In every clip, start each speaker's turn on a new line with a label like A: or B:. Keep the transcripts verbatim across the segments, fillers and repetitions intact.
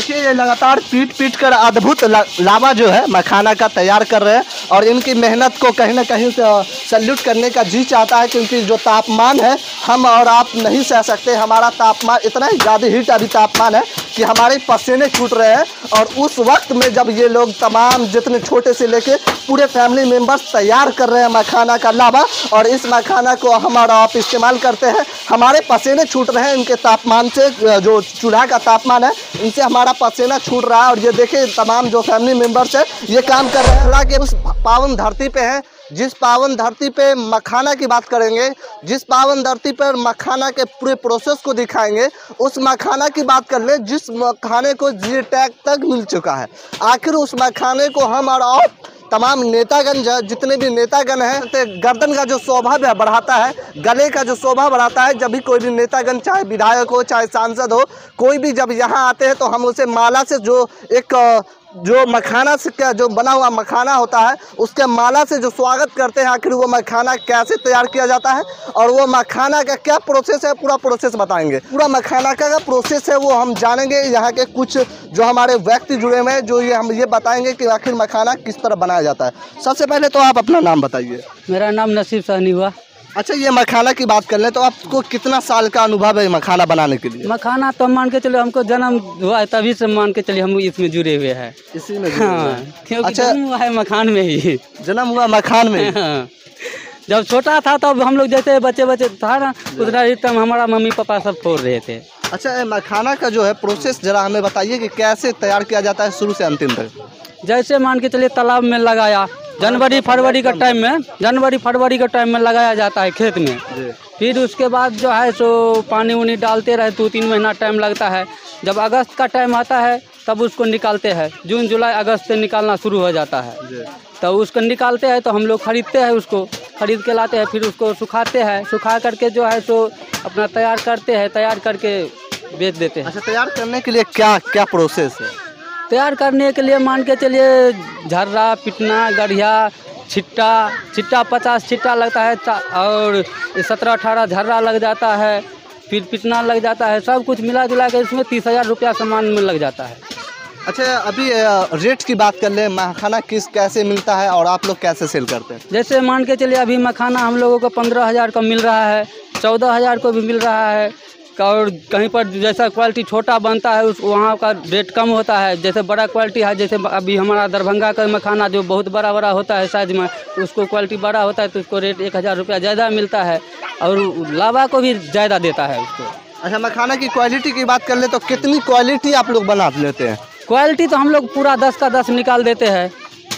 A: देखिए ये लगातार पीट पीट कर अद्भुत लावा जो है मखाना का तैयार कर रहे हैं और इनकी मेहनत को कहीं ना कहीं सैल्यूट करने का जी चाहता है, क्योंकि जो तापमान है हम और आप नहीं सह सकते। हमारा तापमान इतना ही ज़्यादा हीट अभी तापमान है कि हमारे पसीने छूट रहे हैं। और उस वक्त में जब ये लोग तमाम जितने छोटे से लेके पूरे फैमिली मेम्बर्स तैयार कर रहे हैं मखाना का लावा, और इस मखाना को हम और आप इस्तेमाल करते हैं, हमारे पसीने छूट रहे हैं इनके तापमान से। जो चूल्हा का तापमान है इनसे हमारा पसीना छूट रहा है। और ये देखिए तमाम जो फैमिली मेम्बर्स है ये काम कर रहे हैं। हालांकि उस पावन धरती पे हैं जिस पावन धरती पे मखाना की बात करेंगे, जिस पावन धरती पर मखाना के पूरे प्रोसेस को दिखाएंगे, उस मखाना की बात कर ले जिस मखाने को जी टैग तक मिल चुका है। आखिर उस मखाने को हम और आप तमाम नेतागण जितने भी नेतागण हैं, गर्दन का जो शोभा बढ़ाता है, गले का जो शोभा बढ़ाता है। जब भी कोई भी नेतागण, चाहे विधायक हो चाहे सांसद हो, कोई भी जब यहाँ आते हैं तो हम उसे माला से जो एक जो मखाना से क्या जो बना हुआ मखाना होता है उसके माला से जो स्वागत करते हैं। आखिर वो मखाना कैसे तैयार किया जाता है और वो मखाना का क्या प्रोसेस है, पूरा प्रोसेस बताएंगे। पूरा मखाना का क्या प्रोसेस है वो हम जानेंगे। यहाँ के कुछ जो हमारे व्यक्ति जुड़े हुए हैं जो ये हम ये बताएंगे कि आखिर मखाना किस तरह बनाया जाता है। सबसे पहले तो आप अपना नाम बताइए।
B: मेरा नाम नसीब सहनी हुआ।
A: अच्छा, ये मखाना की बात कर लें तो आपको कितना साल का अनुभव है मखाना बनाने के लिए?
B: मखाना तो मान के चलो हमको जन्म हुआ है तभी से मान के चलिए हम इसमें जुड़े हुए हैं।
A: इसी में?
B: हाँ, क्योंकि
A: अच्छा,
B: जन्म हुआ है मखान में ही।
A: जन्म हुआ मखान में?
B: हाँ। जब छोटा था तब हम लोग जैसे बच्चे बच्चे था ना उतना ही टाइम हमारा मम्मी पापा सब फोड़ रहे थे।
A: अच्छा, मखाना का जो है प्रोसेस जरा हमें बताइए कि कैसे तैयार किया जाता है शुरू से अंतिम तक।
B: जैसे मान के चलिए तालाब में लगाया, जनवरी फरवरी का टाइम में जनवरी फरवरी का टाइम में लगाया जाता है खेत में। फिर उसके बाद जो है सो पानी उनी डालते रहे, दो तीन महीना टाइम लगता है। जब अगस्त का टाइम आता है तब उसको निकालते हैं। जून जुलाई अगस्त से निकालना शुरू हो जाता है। तो उसको निकालते हैं तो हम लोग खरीदते हैं, उसको खरीद के लाते हैं, फिर उसको सुखाते हैं। सुखा करके जो है सो अपना तैयार करते हैं, तैयार करके बेच देते हैं।
A: अच्छा, तैयार करने के लिए क्या क्या प्रोसेस है?
B: तैयार करने के लिए मान के चलिए झर्रा, पिटना, गढ़िया, छिट्टा छिट्टा पचास छिट्टा लगता है और सत्रह अठारह झर्रा लग जाता है, फिर पिटना लग जाता है। सब कुछ मिला जुला के इसमें तीस हज़ार रुपया सामान में लग जाता है।
A: अच्छा, अभी रेट की बात कर ले, मखाना किस कैसे मिलता है और आप लोग कैसे सेल करते हैं?
B: जैसे मान के चलिए अभी मखाना हम लोगों को पंद्रह हज़ार का मिल रहा है, चौदह हज़ार को भी मिल रहा है। और कहीं पर जैसा क्वालिटी छोटा बनता है उस वहाँ का रेट कम होता है। जैसे बड़ा क्वालिटी है, जैसे अभी हमारा दरभंगा का मखाना जो बहुत बड़ा बड़ा होता है साइज में, उसको क्वालिटी बड़ा होता है तो उसको रेट एक हज़ार रुपया ज़्यादा मिलता है और लावा को भी ज़्यादा देता है उसको।
A: अच्छा, मखाना की क्वालिटी की बात कर ले तो कितनी क्वालिटी आप लोग बना लेते हैं?
B: क्वालिटी तो हम लोग पूरा दस का दस निकाल देते हैं।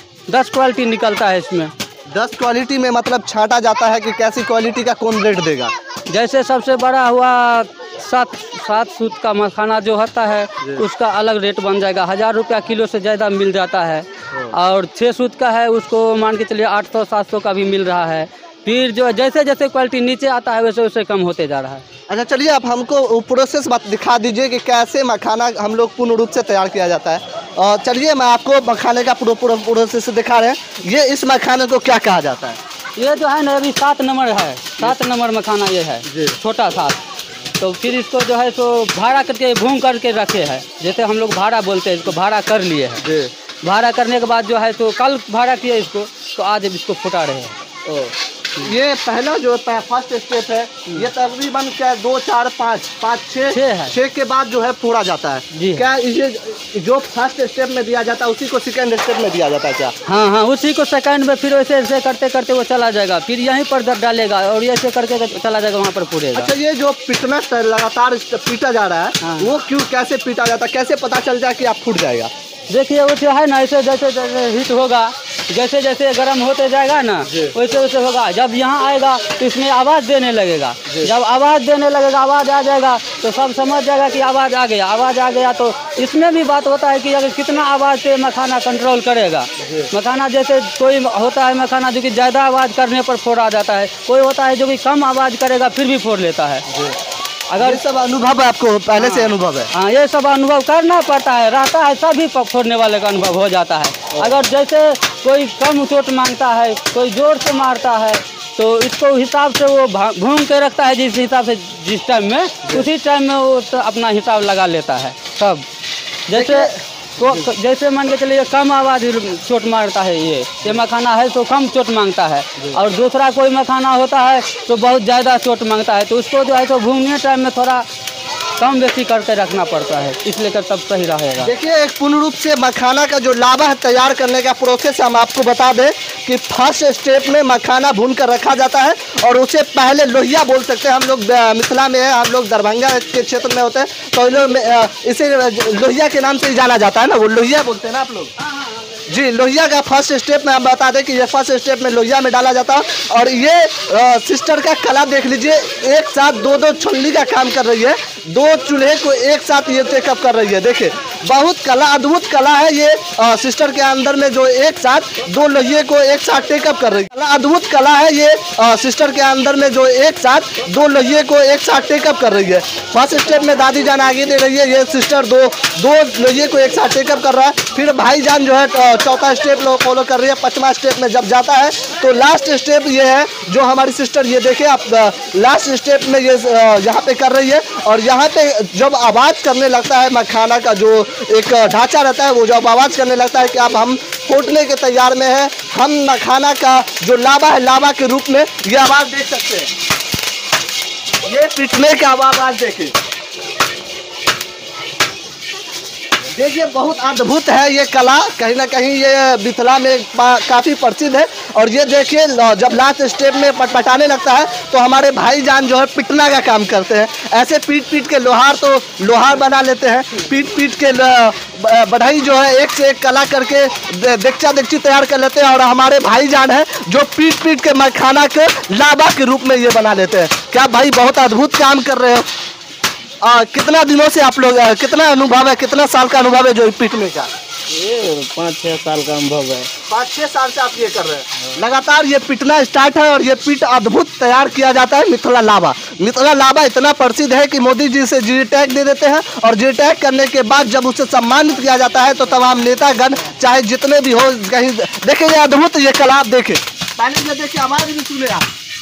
B: दस क्वालिटी निकलता है इसमें।
A: दस क्वालिटी में मतलब छांटा जाता है कि कैसी क्वालिटी का कौन रेट देगा?
B: जैसे सबसे बड़ा हुआ सात सात सूत का मखाना जो होता है उसका अलग रेट बन जाएगा, हज़ार रुपया किलो से ज़्यादा मिल जाता है। और छः सूत का है उसको मान के चलिए आठ सौ सात सौ का भी मिल रहा है। फिर जो जैसे जैसे क्वालिटी नीचे आता है वैसे वैसे कम होते जा रहा है।
A: अच्छा, चलिए आप हमको प्रोसेस बात दिखा दीजिए कि कैसे मखाना हम लोग पूर्ण रूप से तैयार किया जाता है। और चलिए मैं आपको मखाने का पूरा पूरा प्रोसेस दिखा रहे हैं। ये इस मखाने को क्या कहा जाता है?
B: ये जो है ना अभी सात नंबर है, सात नंबर मखाना ये है, छोटा सात। तो फिर इसको जो है सो भाड़ा करके भून करके रखे हैं, जैसे हम लोग भाड़ा बोलते हैं, इसको भाड़ा कर लिए हैं। भाड़ा करने के बाद जो है तो कल भाड़ा किए इसको, तो आज इसको फुटा रहे हैं।
A: ये पहला जो फर्स्ट स्टेप है ये तकरीबन क्या दो चार पाँच पाँच छः
B: छः है।
A: छः के बाद जो है फोड़ा जाता है
B: जी।
A: क्या ये जो फर्स्ट स्टेप में दिया जाता है उसी को सेकंड स्टेप में दिया जाता है क्या?
B: हाँ हाँ, उसी को सेकंड में फिर वैसे ऐसे करते करते वो चला जाएगा, फिर यहीं पर डालेगा और ऐसे करके चला जाएगा, वहाँ पर फोड़ेगा।
A: अच्छा, ये जो पिटना लगातार पीटा जा रहा है हाँ। वो क्यों कैसे पीटा जाता है, कैसे पता चल जाए कि आप फूट जाएगा?
B: देखिए वो जो है ना ऐसे जैसे जैसे हीट होगा, जैसे जैसे गर्म होते जाएगा ना वैसे वैसे होगा। जब यहाँ आएगा तो इसमें आवाज़ देने लगेगा। जब आवाज़ देने लगेगा, आवाज़ आ जाएगा तो सब समझ जाएगा कि आवाज़ आ गया। आवाज़ आ गया तो इसमें भी बात होता है कि अगर कितना आवाज़ से मखाना कंट्रोल करेगा। मखाना जैसे कोई होता है मखाना जो कि ज़्यादा आवाज़ करने पर फोड़ा जाता है, कोई होता है जो कि कम आवाज़ करेगा फिर भी फोड़ लेता है।
A: अगर ये सब अनुभव आपको पहले से अनुभव है?
B: हाँ, ये सब अनुभव करना पड़ता है, रहता है, सभी फोड़ने वाले का अनुभव हो जाता है। अगर जैसे कोई कम चोट मांगता है, कोई जोर से मारता है तो इसको हिसाब से वो भून के रखता है, जिस हिसाब से जिस टाइम में उसी टाइम में वो अपना हिसाब लगा लेता है सब। जैसे तो जैसे मान के चलिए कम आवाज़ चोट मारता है, ये ये मखाना है तो कम चोट मांगता है, और दूसरा कोई मखाना होता है तो बहुत ज़्यादा चोट मांगता है, तो उसको जो है तो भूनने टाइम में थोड़ा कम बेसी करके रखना पड़ता है, इसलिए कर तब सही रहेगा।
A: देखिए एक पूर्ण रूप से मखाना का जो लावा है तैयार करने का प्रोसेस हम आपको बता दें कि फर्स्ट स्टेप में मखाना भून कर रखा जाता है, और उसे पहले लोहिया बोल सकते हैं हम लोग, मिथिला में है, हम लोग दरभंगा के क्षेत्र में होते हैं तो लोग इसे लोहिया के नाम से ही जाना जाता है ना, वो लोहिया बोलते हैं ना आप लोग जी। लोहिया का फर्स्ट स्टेप में हम बता दें कि ये फर्स्ट स्टेप में लोहिया में डाला जाता है, और ये आ, सिस्टर का कला देख लीजिए, एक साथ दो दो छलनी का काम कर रही है, दो चूल्हे को एक साथ ये टेकअप कर रही है। देखिए बहुत कला, अद्भुत कला है ये आ, सिस्टर के अंदर में जो एक साथ दो लोहिए को एक साथ टेकअप कर रही है। अद्भुत कला है ये आ, सिस्टर के अंदर में जो एक साथ दो लोहिए को एक साथ टेकअप कर रही है। फर्स्ट स्टेप में दादी जान आगे दे रही है, ये सिस्टर दो दो लोहिए को एक साथ टेकअप कर रहा है, फिर भाई जान जो है चौथा स्टेप लोग फॉलो कर रही है। पांचवा स्टेप में जब जाता है तो लास्ट स्टेप ये है जो हमारी सिस्टर, ये देखिए आप लास्ट स्टेप में ये यहाँ पे कर रही है, और यहाँ पे जब आवाज़ करने लगता है मखाना का जो एक ढांचा रहता है, वो जब आवाज़ करने लगता है कि अब हम फूटने के तैयार में है, हम मखाना का जो लावा है लावा के रूप में ये आवाज़ देख सकते हैं, ये पिटने का आवाज़ देखिए, देखिए बहुत अद्भुत है ये कला, कहीं ना कहीं ये मिथिला में काफ़ी प्रसिद्ध है। और ये देखिए जब लास्ट स्टेप में पटपटाने लगता है तो हमारे भाईजान जो है पिटना का काम करते हैं, ऐसे पीट पीट के लोहार तो लोहार बना लेते हैं, पीट पीट के बढ़ई जो है एक से एक कला करके देगचा देगची तैयार कर लेते हैं, और हमारे भाईजान है जो पीट पीट के मखाना के लावा के रूप में ये बना लेते हैं। क्या भाई बहुत अद्भुत काम कर रहे हो। आ, कितना दिनों से आप लोग, कितना अनुभव है, कितना साल का अनुभव है जो पीटने का?
B: ये पाँच छः साल का अनुभव है।
A: पाँच छः साल से आप ये कर रहे हैं लगातार, ये पीटना स्टार्ट है, और ये पीट अद्भुत तैयार किया जाता है। मिथिला लावा, मिथिला लावा इतना प्रसिद्ध है कि मोदी जी से जी टैग दे देते हैं, और जी टैग करने के बाद जब उसे सम्मानित किया जाता है तो तमाम नेतागण चाहे जितने भी हो, कहीं देखिए ये अद्भुत ये कला आप देखें, पहले ये देखिए आवाज़ भी सुने आप,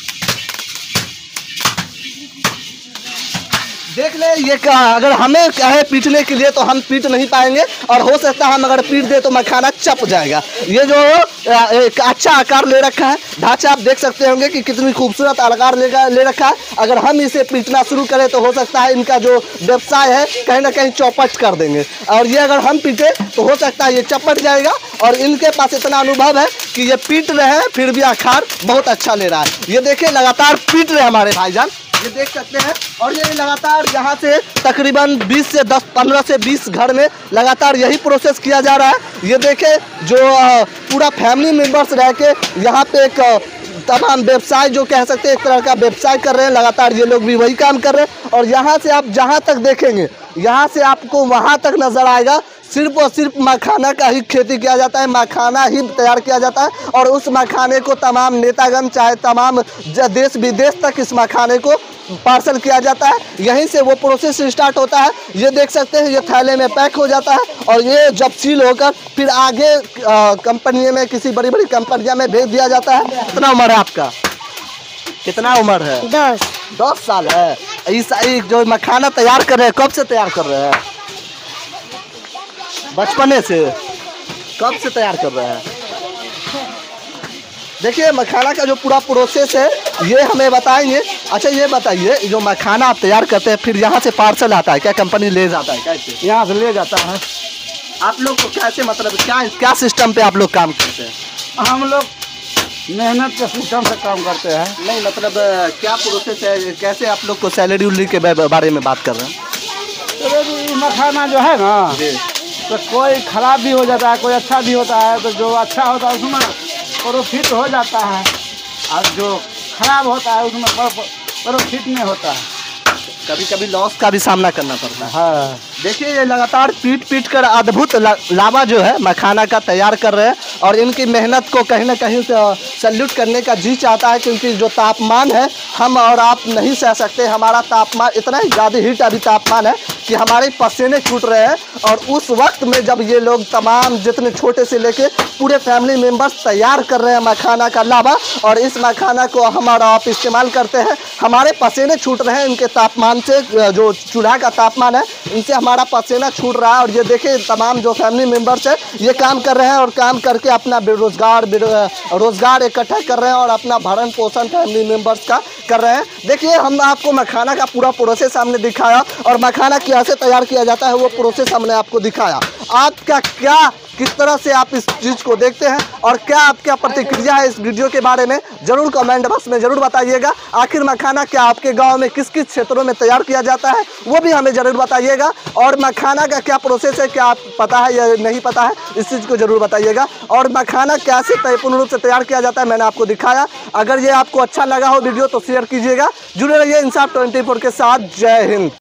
A: देख ले ये क्या, अगर हमें कहे पीटने के लिए तो हम पीट नहीं पाएंगे, और हो सकता है हम अगर पीट दे तो मखाना चप जाएगा। ये जो एक अच्छा आकार ले रखा है, ढांचा आप देख सकते होंगे कि कितनी खूबसूरत आकार ले ले रखा है। अगर हम इसे पीटना शुरू करें तो हो सकता है इनका जो व्यवसाय है कहीं ना कहीं चौपट कर देंगे, और ये अगर हम पीटे तो हो सकता है ये चपट जाएगा। और इनके पास इतना अनुभव है कि ये पीट रहे हैं फिर भी आकार बहुत अच्छा ले रहा है। ये देखिए लगातार पीट रहे हमारे भाईजान, ये देख सकते हैं, और ये लगातार यहाँ से तकरीबन बीस से दस पंद्रह से बीस घर में लगातार यही प्रोसेस किया जा रहा है। ये देखें जो पूरा फैमिली मेंबर्स रह के यहाँ पे एक तमाम व्यवसाय जो कह सकते हैं एक तरह का व्यवसाय कर रहे हैं, लगातार ये लोग भी वही काम कर रहे हैं। और यहाँ से आप जहाँ तक देखेंगे, यहाँ से आपको वहाँ तक नजर आएगा सिर्फ और सिर्फ मखाना का ही खेती किया जाता है, मखाना ही तैयार किया जाता है, और उस मखाने को तमाम नेतागण चाहे तमाम देश विदेश तक इस मखाने को पार्सल किया जाता है। यहीं से वो प्रोसेस स्टार्ट होता है। ये देख सकते हैं ये थैले में पैक हो जाता है, और ये जब सील होकर फिर आगे कंपनी में किसी बड़ी बड़ी कंपनियां में भेज दिया जाता है। कितना उम्र है आपका? कितना उम्र है?
C: दस
A: दस साल है। इस जो मखाना तैयार कर रहे हैं कब से तैयार कर रहे हैं? बचपने से? कब से तैयार कर रहे हैं? देखिए मखाना का जो पूरा प्रोसेस है ये हमें बताएंगे। अच्छा ये बताइए जो मखाना आप तैयार करते हैं फिर यहाँ से पार्सल आता है क्या, कंपनी ले जाता है कैसे?
B: यहाँ से ले जाता है।
A: आप लोग को कैसे, मतलब क्या क्या सिस्टम पे आप लोग काम करते हैं?
B: हम लोग मेहनत के सिस्टम से काम करते हैं।
A: नहीं मतलब क्या प्रोसेस है, कैसे आप लोग को सैलरी उलरी के बारे में बात कर रहे हैं?
B: तो मखाना जो है ना तो कोई खराब भी हो जाता है, कोई अच्छा भी होता है, तो जो अच्छा होता है उसमें प्रॉफिट हो जाता है, और जो खराब होता है उसमें प्रॉफिट नहीं होता है,
A: कभी कभी लॉस का भी सामना करना पड़ता है।
B: हाँ
A: देखिए ये लगातार पीट पीट कर अद्भुत लावा जो है मखाना का तैयार कर रहे हैं, और इनकी मेहनत को कहीं ना कहीं सैल्यूट करने का जी चाहता है, क्योंकि जो तापमान है हम और आप नहीं सह सकते। हमारा तापमान इतना ही ज़्यादा हीट अभी तापमान है कि हमारे पसीने छूट रहे हैं। और उस वक्त में जब ये लोग तमाम जितने छोटे से लेके पूरे फैमिली मेम्बर्स तैयार कर रहे हैं मखाना का लावा, और इस मखाना को हम और आप इस्तेमाल करते हैं, हमारे पसीने छूट रहे हैं इनके तापमान से, जो चूल्हा का तापमान है इनसे हमारा पसीना छूट रहा है। और ये देखिए तमाम जो फैमिली मेम्बर्स है ये काम कर रहे हैं और काम करके अपना बेरोजगार रोजगार इकट्ठा कर रहे हैं और अपना भरण पोषण फैमिली मेम्बर्स का कर रहे हैं। देखिए हम आपको मखाना का पूरा प्रोसेस हमने दिखाया और मखाना कैसे तैयार किया जाता है वो प्रोसेस हमने आपको दिखाया। आपका क्या किस तरह से आप इस चीज़ को देखते हैं और क्या आपका प्रतिक्रिया है इस वीडियो के बारे में जरूर कमेंट बॉक्स में जरूर बताइएगा। आखिर मखाना क्या आपके गांव में किस किस क्षेत्रों में तैयार किया जाता है वो भी हमें जरूर बताइएगा। और मखाना का क्या प्रोसेस है, क्या आप पता है या नहीं पता है, इस चीज़ को जरूर बताइएगा। और मखाना कैसे पूर्ण रूप से तैयार किया जाता है मैंने आपको दिखाया। अगर ये आपको अच्छा लगा हो वीडियो तो शेयर कीजिएगा। जुड़े रहिए इंसाफ ट्वेंटी फोर के साथ। जय हिंद।